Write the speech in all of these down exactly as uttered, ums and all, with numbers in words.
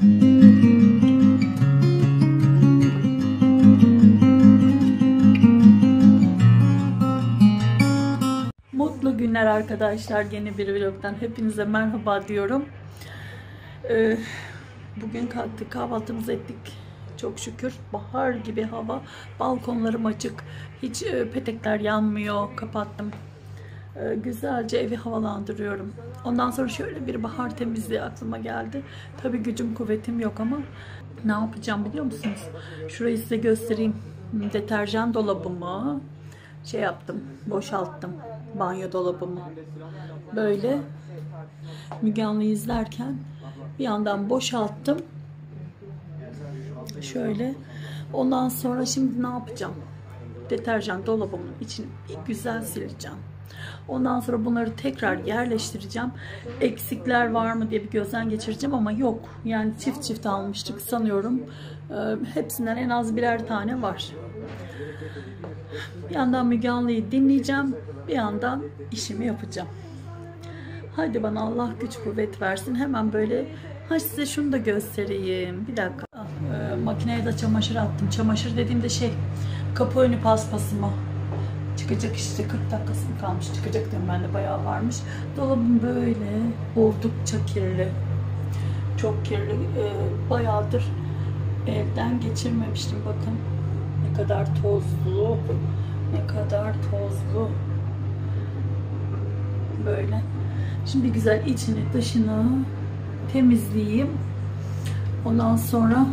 Mutlu günler arkadaşlar. Yeni bir vlogdan hepinize merhaba diyorum. Ee, bugün kalktık, kahvaltımızı ettik. Çok şükür. Bahar gibi hava. Balkonlarım açık. Hiç e, petekler yanmıyor. Kapattım. Ee, güzelce evi havalandırıyorum. Ondan sonra şöyle bir bahar temizliği aklıma geldi. Tabii gücüm kuvvetim yok ama ne yapacağım biliyor musunuz? Şurayı size göstereyim. Deterjan dolabımı şey yaptım. Boşalttım. Banyo dolabımı. Böyle Müge Anlı'yı izlerken bir yandan boşalttım. Şöyle. Ondan sonra şimdi ne yapacağım? Deterjan dolabımın içini bir güzel sileceğim. Ondan sonra bunları tekrar yerleştireceğim. Eksikler var mı diye bir gözden geçireceğim ama yok. Yani çift çift almıştık sanıyorum. Ee, hepsinden en az birer tane var. Bir yandan Müge Anlı'yı dinleyeceğim. Bir yandan işimi yapacağım. Hadi bana Allah güç kuvvet versin. Hemen böyle ha size şunu da göstereyim. Bir dakika. Ee, makineye de çamaşır attım. Çamaşır dediğimde şey kapı önü paspasımı. Çıkacak işte kırk dakikası mı kalmış. Çıkacak diyorum ben de bayağı varmış. Dolabım böyle oldukça kirli. Çok kirli. Ee, bayağıdır evden geçirmemiştim. Bakın ne kadar tozlu. Ne kadar tozlu. Böyle. Şimdi güzel içini dışını temizleyeyim. Ondan sonra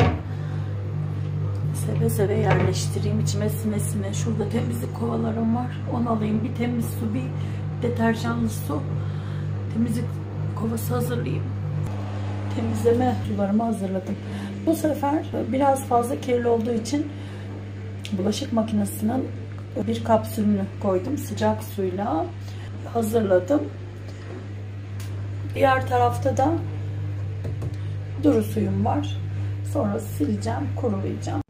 seve seve yerleştireyim. İçime sine sine. Şurada temizlik kovalarım var. Onu alayım. Bir temiz su, bir deterjanlı su. Temizlik kovası hazırlayayım. Temizleme sularımı hazırladım. Bu sefer biraz fazla kirli olduğu için bulaşık makinesinin bir kapsülünü koydum. Sıcak suyla hazırladım. Diğer tarafta da duru suyum var. Sonra sileceğim, kurulayacağım.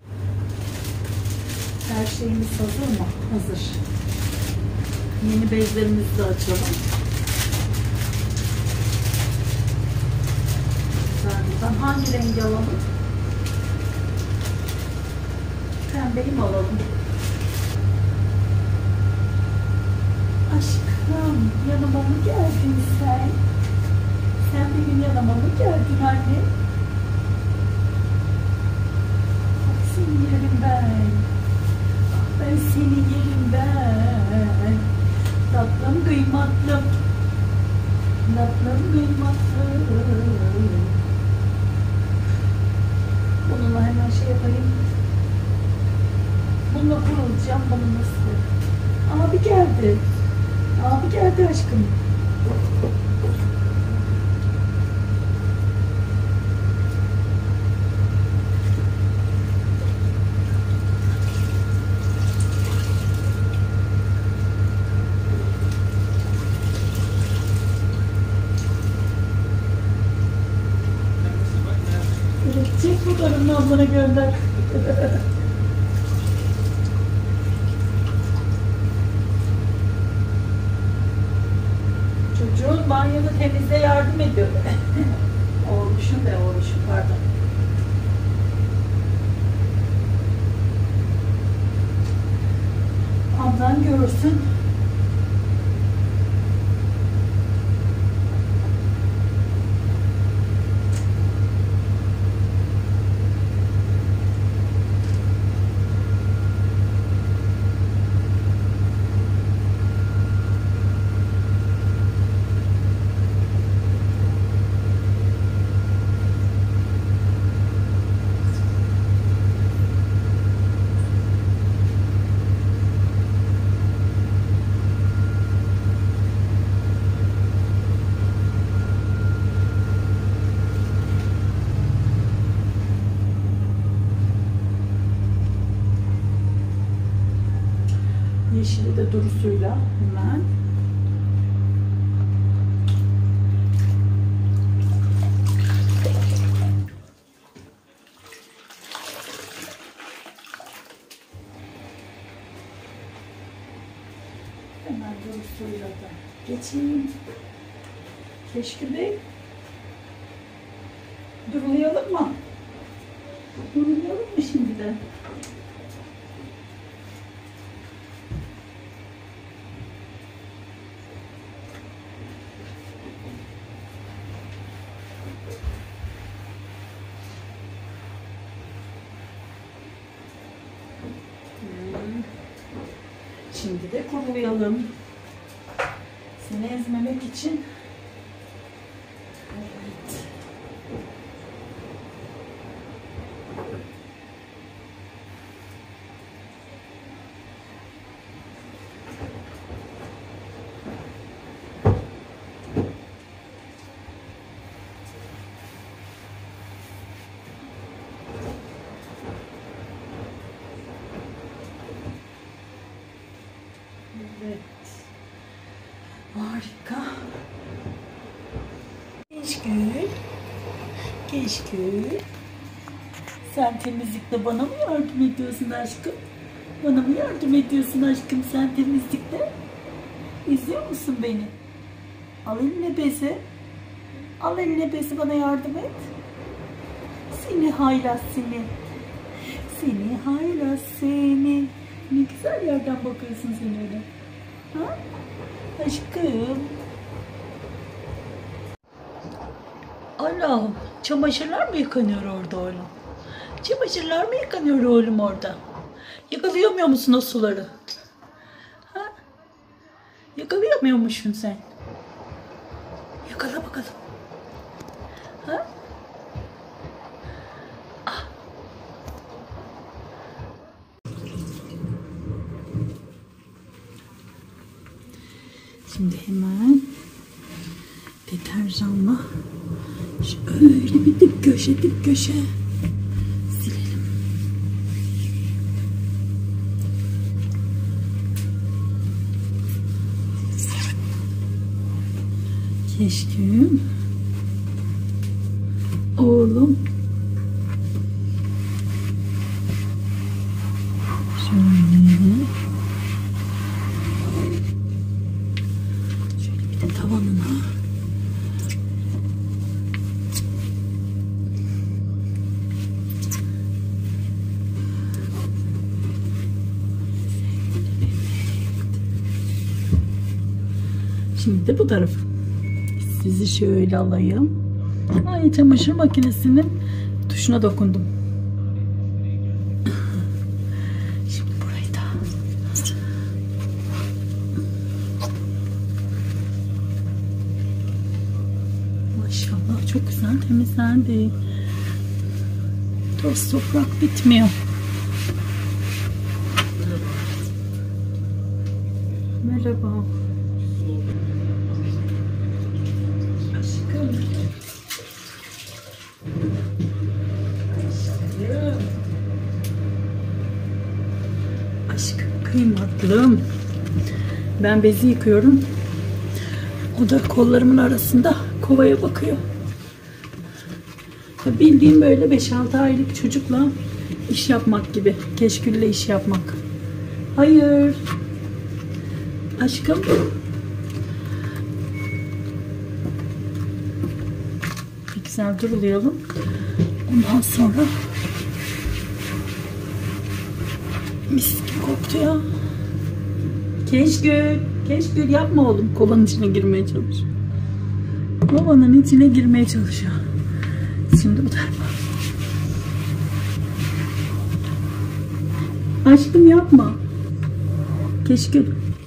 Her şeyimiz hazır mı? Hazır. Yeni bezlerimizi de açalım. Ben hangi rengi alalım? Pembeyi mi alalım? Aşkım, yanıma mı geldin sen? Sen bir gün yanıma mı geldin anne? Bak seni yerim ben. Ben seni yerim ben. Tatlım kıymatlım. Tatlım kıymatlım. Bununla hemen şey yapayım. Bununla kurulacağım. Bununla size. Abi geldi. Abi geldi aşkım. Çek fotoğrafını ablana gönder. Çocuğun banyoda temizliğe yardım ediyor. Oğluşum da oğluşum pardon. Ablan görürsün. Yeşili de durusuyla hemen. Hemen durusuyla da geçeyim. Keşke Bey. Durulayalım mı? Durulayalım mı şimdi de? Şimdi de kurulayalım. Seni ezmemek için. Evet. Evet. Harika. Keşkül. Keşkül. Sen temizlikte bana mı yardım ediyorsun aşkım? Bana mı yardım ediyorsun aşkım sen temizlikte? İzliyor musun beni? Al eline bezi. Al eline bezi, bana yardım et. Seni haylaz seni. Seni haylaz seni. Ne güzel yerden bakıyorsun sen öyle. Ha? Aşkım. Allah'ım, çamaşırlar mı yıkanıyor orada oğlum? Çamaşırlar mı yıkanıyor oğlum orada? Yakalayamıyor musun o suları? Ha? Yakalayamıyor musun sen? Yakala bakalım. Ha? Ah. Şimdi hemen deterjanla şöyle bir dip köşe dip köşe silelim. Keşküm oğlum şöyle şöyle bir de tavanına şimdi de bu tarafı. Sizi şöyle alayım. Ay, çamaşır makinesinin tuşuna dokundum. Şimdi burayı da. Maşallah çok güzel temizlendi. Toz toprak bitmiyor. Merhaba. Aşkım, kıymatlım. Ben bezi yıkıyorum. O da kollarımın arasında kovaya bakıyor. Bildiğim böyle beş altı aylık çocukla iş yapmak gibi. Keşkülle iş yapmak. Hayır. Aşkım. Bir güzel durulayalım. Ondan sonra mis gibi koktu ya. Keşkül. Keşkül yapma oğlum. Kovanın içine girmeye çalış. Kovanın içine girmeye çalışıyor. Şimdi bu tarafa. Aşkım yapma. Keşkül.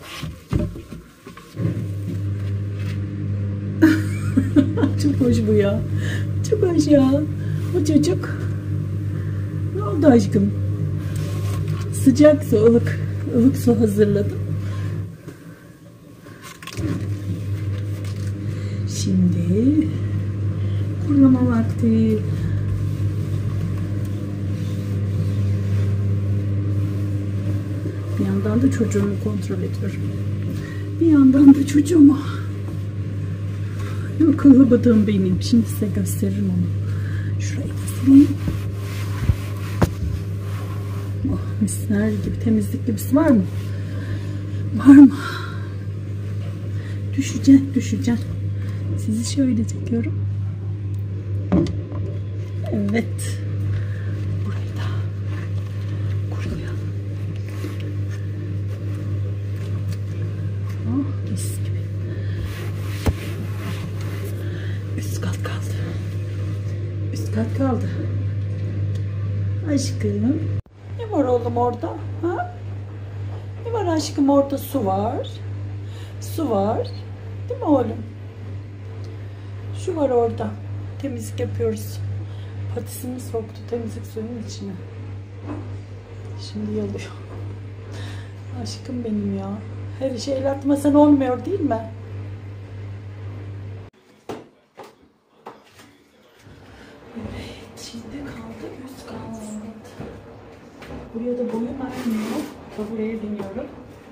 Çok hoş bu ya. Çok hoş ya. O çocuk. Ne oldu aşkım? Sıcak su, ılık. ılık su hazırladım. Şimdi kurulama vakti. Bir yandan da çocuğumu kontrol ediyorum. Bir yandan da çocuğumu. Akıllı bıdığım benim. Şimdi size gösteririm onu. Şurayı da sileyim. Oh, misler gibi, temizlik gibisi var mı? Var mı? Düşecek, düşecek. Sizi şöyle çekiyorum. Evet. Burayı da kurulayalım. Oh, mis gibi. Üst kat kaldı. Üst kat kaldı. Aşkım. Ne var oğlum orada? Ha? Ne var aşkım orada? Su var. Su var. Değil mi oğlum? Şu var orada. Temizlik yapıyoruz. Patisini soktu temizlik suyunun içine. Şimdi yalıyor. Aşkım benim ya. Her şey el atmasan olmuyor değil mi? Evet. Şimdi kaldı üst kat. Buraya da boyum ermiyor. Buraya biniyorum.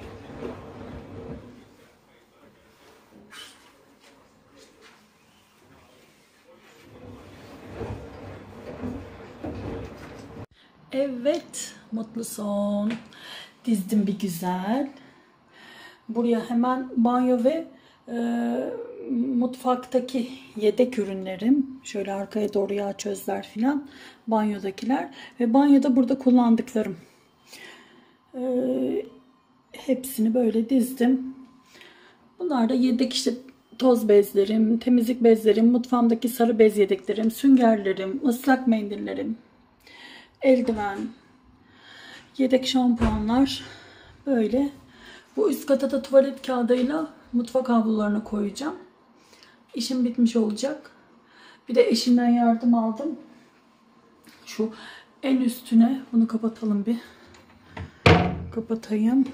Evet, mutlu son. Dizdim bir güzel. Buraya hemen banyo ve e, mutfaktaki yedek ürünlerim. Şöyle arkaya doğru yağ çözler filan. Banyodakiler. Ve banyoda burada kullandıklarım. E, hepsini böyle dizdim. Bunlar da yedek işte toz bezlerim, temizlik bezlerim, mutfağımdaki sarı bez yedeklerim, süngerlerim, ıslak mendillerim. Eldiven, yedek şampuanlar böyle. Bu üst kata da tuvalet kağıdıyla mutfak havlularını koyacağım. İşim bitmiş olacak. Bir de eşimden yardım aldım. Şu en üstüne bunu kapatalım bir. Kapatayım.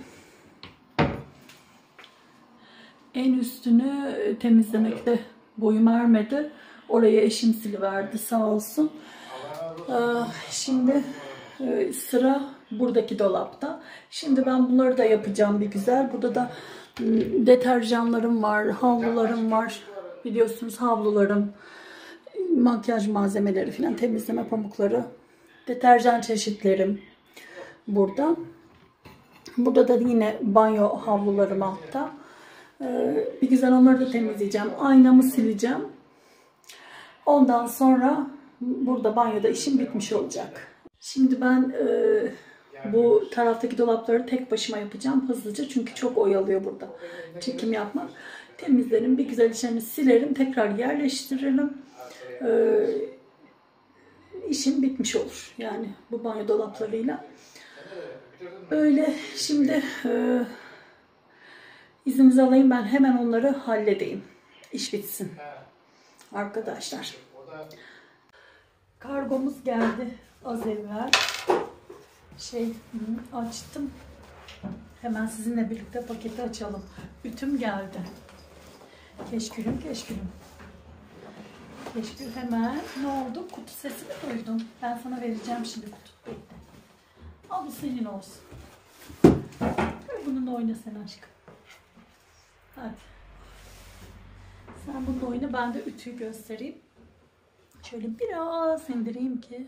En üstünü temizlemekte boyum ermedi. Oraya eşim siliverdi sağ olsun. Şimdi sıra buradaki dolapta. Şimdi ben bunları da yapacağım bir güzel. Burada da deterjanlarım var, havlularım var. Biliyorsunuz havlularım, makyaj malzemeleri falan, temizleme pamukları, deterjan çeşitlerim burada. Burada da yine banyo havlularım altta. Bir güzel onları da temizleyeceğim. Aynamı sileceğim. Ondan sonra burada banyoda işim bitmiş olacak. Şimdi ben e, bu taraftaki dolapları tek başıma yapacağım hızlıca. Çünkü çok oyalıyor burada çekim yapmak. Temizlerim, bir güzel işlerini silerim. Tekrar yerleştiririm. E, işim bitmiş olur. Yani bu banyo dolaplarıyla. Öyle şimdi e, izninizi alayım, ben hemen onları halledeyim. İş bitsin. Arkadaşlar. Kargomuz geldi az evvel. Şey açtım. Hemen sizinle birlikte paketi açalım. Ütüm geldi. Keşkülüm keşkülüm. Keşkül hemen. Ne oldu? Kutu sesi mi duydun? Ben sana vereceğim şimdi kutu. Bekle. Al, bu senin olsun. Bununla oyna sen aşkım. Hadi. Sen bununla oyna, ben de ütüyü göstereyim. Şöyle biraz indireyim ki.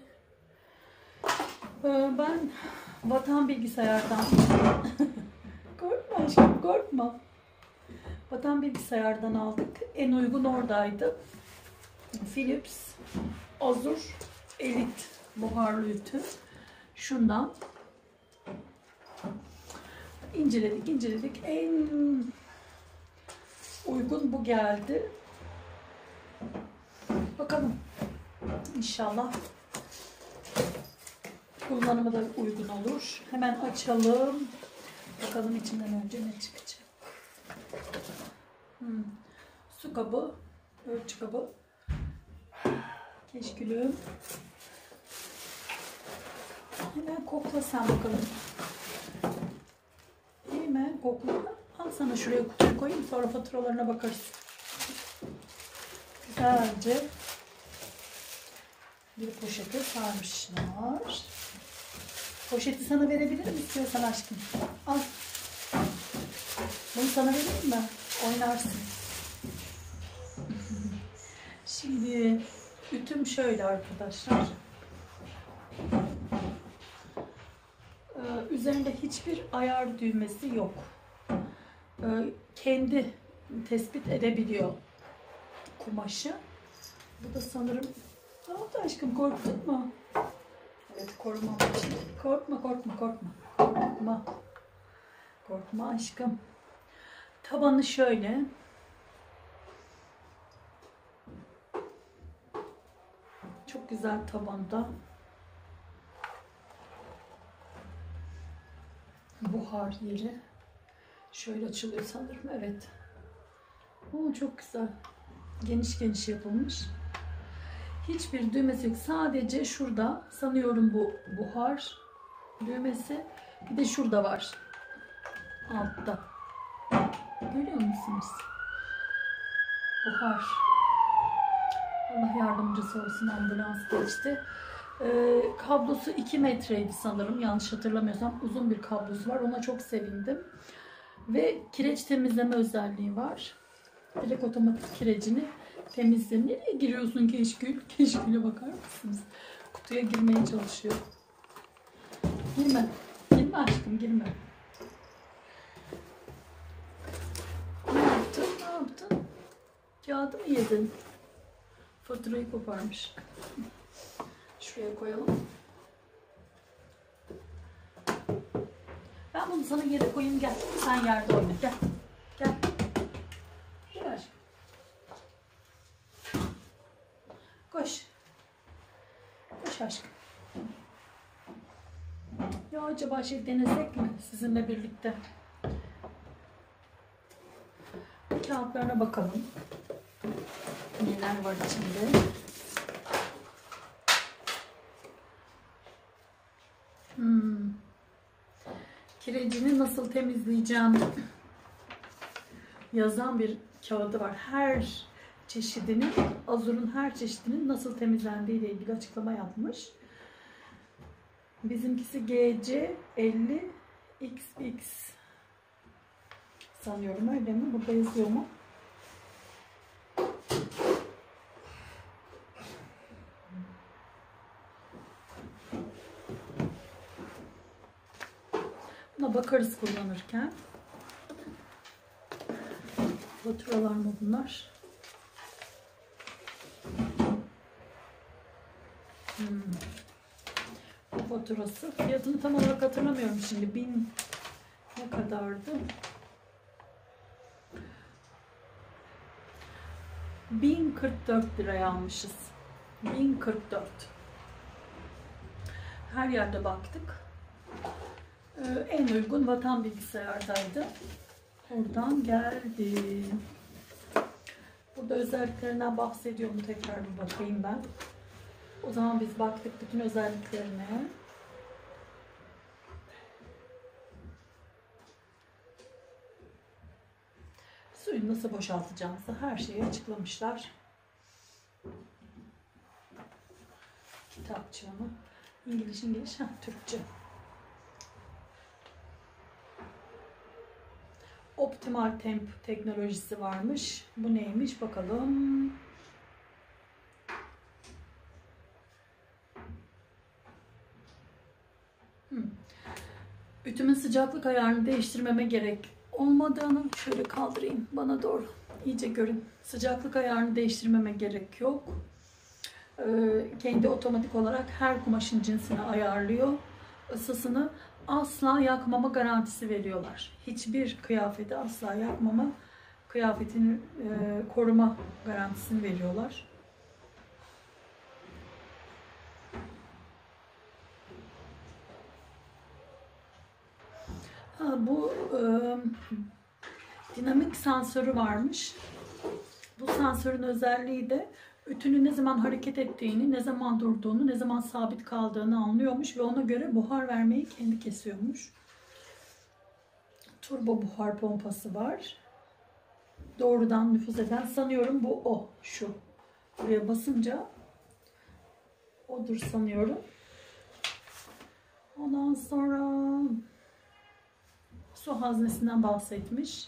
Ben Vatan Bilgisayar'dan korkma aşkım, korkma. Vatan Bilgisayar'dan aldık. En uygun oradaydı. Philips Azur Elite buharlı ütü. Şundan inceledik inceledik. En uygun bu geldi. Bakalım. İnşallah kullanımı da uygun olur. Hemen açalım. Bakalım içinden önce ne çıkacak. Hmm. Su kabı, ölçü kabı, keşkülüm. Hemen kokla sen bakalım. İyi mi? Kokla. Al sana şuraya kutuyu koyayım, sonra faturalarına bakarız. Güzelce bir poşete sarmışlar. Poşeti sana verebilirim istiyorsan aşkım. Al. Bunu sana vereyim mi? Oynarsın. Şimdi ütüm şöyle arkadaşlar. Ee, üzerinde hiçbir ayar düğmesi yok. Ee, kendi tespit edebiliyor kumaşı. Bu da sanırım Ne oldu aşkım, korktun mu? Evet, korumam için. Korkma korkma korkma. Korkma. Korkma aşkım. Tabanı şöyle. Çok güzel tabanda. Buhar yeri. Şöyle açılıyor sanırım. Evet. Oo, çok güzel. Geniş geniş yapılmış. Hiçbir düğmesi yok. Sadece şurada sanıyorum bu buhar düğmesi. Bir de şurada var. Altta. Görüyor musunuz? Buhar. Allah yardımcısı olsun, ambulans geçti. Ee, kablosu iki metreydi sanırım. Yanlış hatırlamıyorsam. Uzun bir kablosu var. Ona çok sevindim. Ve kireç temizleme özelliği var. Direkt otomatik kirecini temizle. Nereye giriyorsun Keşkül? Keşkül'e bakar mısınız? Kutuya girmeye çalışıyor. Girme. Girme aşkım, girme. Ne yaptın? Ne yaptın? Kağıdı mı yedin? Faturayı koparmış. Şuraya koyalım. Ben bunu sana yere koyayım, gel. Sen yerde oyna. Gel. Gel. Gel aşkım. Koş. Koş aşkım. Ya acaba şey denesek mi sizinle birlikte? Kağıtlarına bakalım. Neler var içinde? Hmm. Kirecini nasıl temizleyeceğim yazan bir kağıdı var. Her çeşidinin, Azur'un her çeşidinin nasıl temizlendiği ile ilgili açıklama yapmış. Bizimkisi G C elli X X sanıyorum, öyle mi? Burada yazıyor mu? Buna bakarız kullanırken. Faturalar mı bunlar? Hmm. Bu faturası. Fiyatını tam olarak hatırlamıyorum şimdi. Bin ne kadardı? bin kırk dört liraya almışız. bin kırk dört. Her yerde baktık. Ee, en uygun Vatan Bilgisayar'daydı. Oradan geldi. Burada özelliklerinden bahsediyor mu? Tekrar bir bakayım ben. O zaman biz baktık bütün özelliklerine. Suyu nasıl boşaltacağımızı her şeyi açıklamışlar. Kitapçı ama. İngiliz İngiliz. Heh, Türkçe. Optimal temp teknolojisi varmış. Bu neymiş bakalım. Hmm. Ütümün sıcaklık ayarını değiştirmeme gerek olmadığını şöyle kaldırayım bana doğru. İyice görün. Sıcaklık ayarını değiştirmeme gerek yok. Ee, kendi otomatik olarak her kumaşın cinsini ayarlıyor. Isısını asla yakmama garantisi veriyorlar. Hiçbir kıyafeti asla yakmama, kıyafetini e, koruma garantisini veriyorlar. Ha, bu e, dinamik sensörü varmış. Bu sensörün özelliği de ütünün ne zaman hareket ettiğini, ne zaman durduğunu, ne zaman sabit kaldığını anlıyormuş ve ona göre buhar vermeyi kendi kesiyormuş. Turbo buhar pompası var. Doğrudan nüfuz eden, sanıyorum bu o, şu. Buraya basınca odur sanıyorum. Ondan sonra su haznesinden bahsetmiş.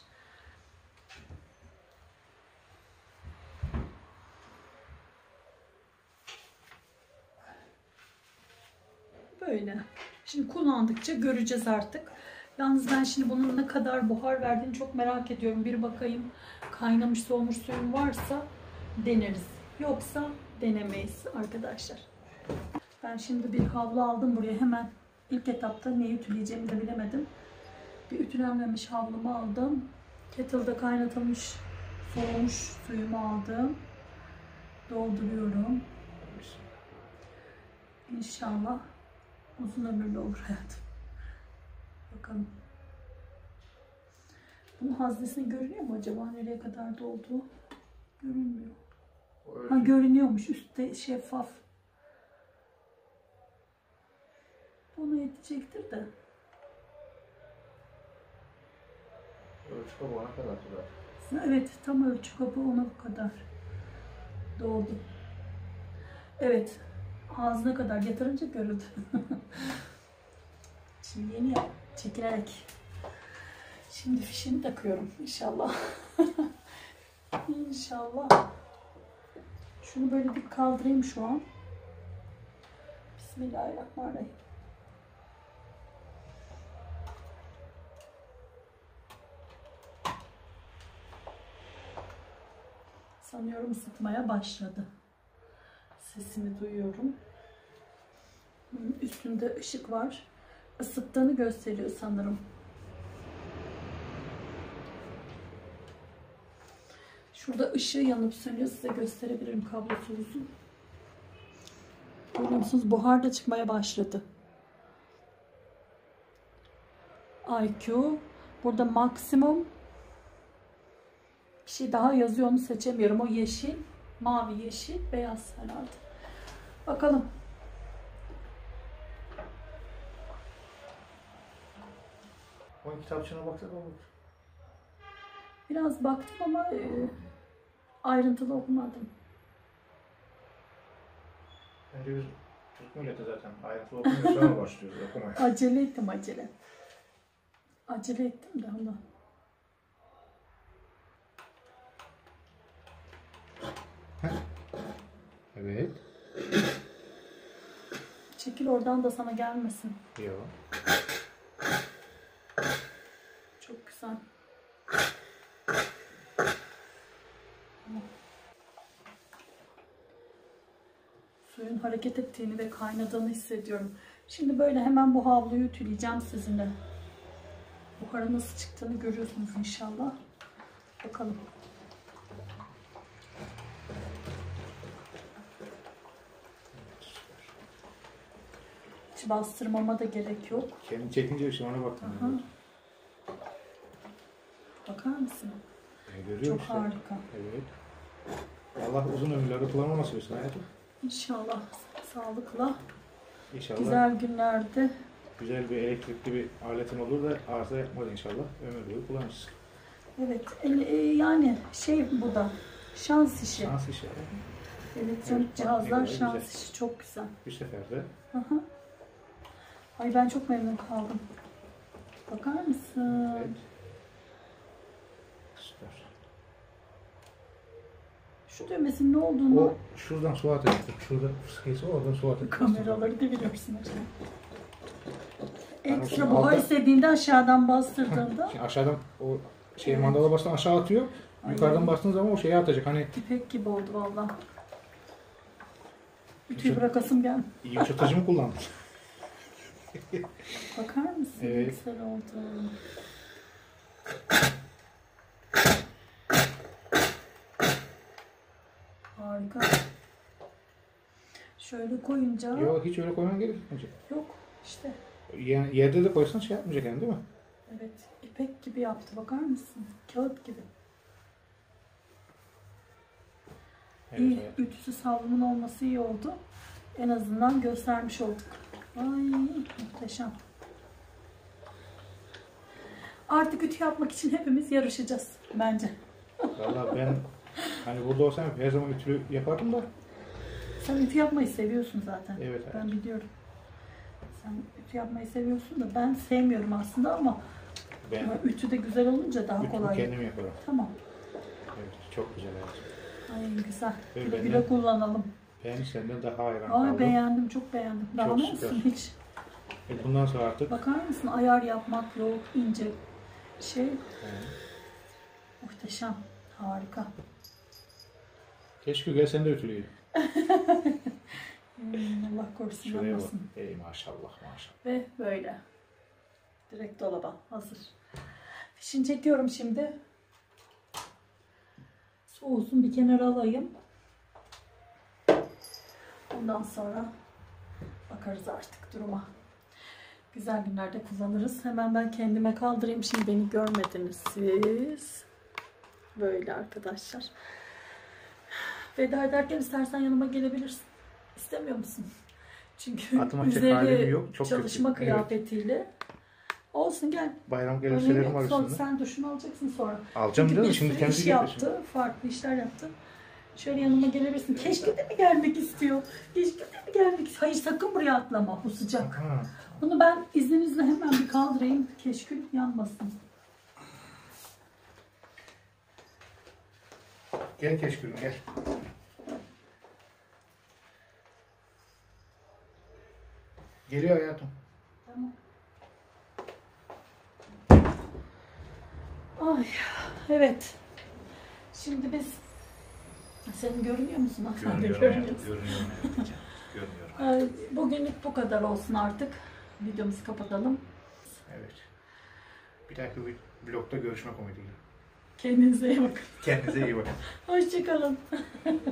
Böyle. Şimdi kullandıkça göreceğiz artık. Yalnız ben şimdi bunun ne kadar buhar verdiğini çok merak ediyorum. Bir bakayım, kaynamış soğumuş suyum varsa deneriz. Yoksa denemeyiz arkadaşlar. Ben şimdi bir havlu aldım buraya. Hemen ilk etapta neyi ütüleyeceğimi de bilemedim. Bir ütülenmemiş havlumu aldım. Kettle'da kaynatılmış soğumuş suyumu aldım. Dolduruyorum. İnşallah uzun ömürlü olur hayatım. Bakalım. Bunun haznesini görünüyor mu acaba? Nereye kadar doldu? Görünmüyor. Ha, görünüyormuş. Üstte şeffaf. Bunu yetecektir de. Ölçü kabı ona kadar tutar. Evet, tam ölçü kabı ona bu kadar doldu. Evet, ağzına kadar getirince görüldü. Şimdi yeni yap, çekilerek. Şimdi fişini takıyorum inşallah. İnşallah. Şunu böyle bir kaldırayım şu an. Bismillahirrahmanirrahim. Sanıyorum ısıtmaya başladı. Sesini duyuyorum. Üstünde ışık var. Isıttığını gösteriyor sanırım. Şurada ışığı yanıp sönüyor. Size gösterebilirim kablosuz. Görüyor musunuz? Buhar da çıkmaya başladı. I Q. Burada maksimum. Bir şey daha yazıyor, onu seçemiyorum. O yeşil, mavi, yeşil, beyaz herhalde. Bakalım. Onun kitapçığına baksana olur. Biraz baktım ama e, ayrıntılı okumadım. Bence biz Türk milleti zaten ayrıntılı okumuyor, sonra başlıyoruz okumaya. Acele ettim acele. Acele ettim de Allah. Evet. Çekil oradan da sana gelmesin. Yok. Çok güzel. Suyun hareket ettiğini ve kaynadığını hissediyorum. Şimdi böyle hemen bu havluyu ütüleyeceğim sizinle. Buharı nasıl çıktığını görüyorsunuz inşallah. Bakalım. Hiç bastırmama da gerek yok. Kendi çekince bir şey ona baktım. Bakar mısın? E, çok işte. Harika. Evet. Allah uzun ömürlerde kullanma nasip etsin hayatım. İnşallah sağlıkla. İnşallah. Güzel günlerde. Güzel bir elektrikli bir aletin olur da arıza yapmaz inşallah. Ömür boyu kullanırsın. Evet. E, yani şey bu da. Şans işi. Şans işi. Elektronik evet, cihazlar şans güzel. işi. Çok güzel. Bir seferde. Aha. Ay ben çok memnun kaldım. Bakar mısın? Evet. Süper. Şu düğmesinin ne olduğunu... O şuradan su atacak. Şurada fıskayısı var, oradan su atacak. Kameraları da biliyorsun hocam. Yani Ekstra buhar altta... istediğinde aşağıdan bastırdığında... Şimdi aşağıdan o şey evet. mandala bastığında aşağı atıyor. Aynen. Yukarıdan bastığın zaman o şeye atacak. Hani İpek gibi oldu valla. Ütüyü bırakasım gel. yumuşatıcı mı kullandın? Bakar mısın? Evet. Güzel oldu. Harika. Şöyle koyunca... Yok hiç öyle koyman gerek yok. Yok işte. Yani yerde de koysan şey yapmayacak yani değil mi? Evet. İpek gibi yaptı. Bakar mısın? Kağıt gibi. Evet, İyi. evet. Ütüsüz havlumun olması iyi oldu. En azından göstermiş olduk. Ay muhteşem. Artık ütü yapmak için hepimiz yarışacağız bence. Valla ben hani burada olsam her zaman ütülü yapardım da. Sen ütü yapmayı seviyorsun zaten. Evet, ben evet. biliyorum. Sen ütü yapmayı seviyorsun da ben sevmiyorum aslında ama, Ben ama ütü de güzel olunca daha ütümü kolay. kendim yaparım. Tamam. Evet, çok güzel evet. Ay güzel. Evet, Güle benden- güle kullanalım. Ben senden daha hayran Ay kaldım. beğendim, çok beğendim. Daha Çok ne süper. olsun hiç. E bundan sonra artık Bakar mısın? Ayar yapmak yok, ince şey. Evet. Muhteşem. Harika. Keşke gel sen de ütüleyin. Hmm, Allah korusun Şuraya bak. yanmasın. Ey maşallah maşallah. Ve böyle. Direkt dolaba hazır. Fişini çekiyorum şimdi. Soğusun bir kenara alayım. Ondan sonra bakarız artık duruma. Güzel günlerde kullanırız. Hemen ben kendime kaldırayım. Şimdi beni görmediniz siz. Böyle arkadaşlar. Veda ederken istersen yanıma gelebilirsin. İstemiyor musun? Çünkü Atma halim üzeri yok, çok çalışma kötü. kıyafetiyle. Olsun gel. Bayram Önemi elbiselerim yok. var Sonra üstünde. sen duşunu alacaksın sonra. Alacağım Çünkü değil mi? bir Şimdi sürü kendisi iş getirsin. yaptı. Farklı işler yaptı. Şöyle yanıma gelebilirsin. Keşke de mi gelmek istiyor? Keşke de mi gelmek istiyor? Hayır sakın buraya atlama. Bu sıcak. Ha. Bunu ben izninizle hemen bir kaldırayım. Keşkül yanmasın. Gel Keşkül'üm gel. Geliyor hayatım. Tamam. Ay, evet. Şimdi biz senin görünüyor musun? Ah, sen de görünüyorsun. Görünüyorum. Görünüyorum. Ay, bugünlük bu kadar olsun artık. Videomuzu kapatalım. Evet. Bir dahaki vlogda görüşmek umuduyla. Kendinize iyi bakın. Kendinize iyi bakın. Hoşçakalın.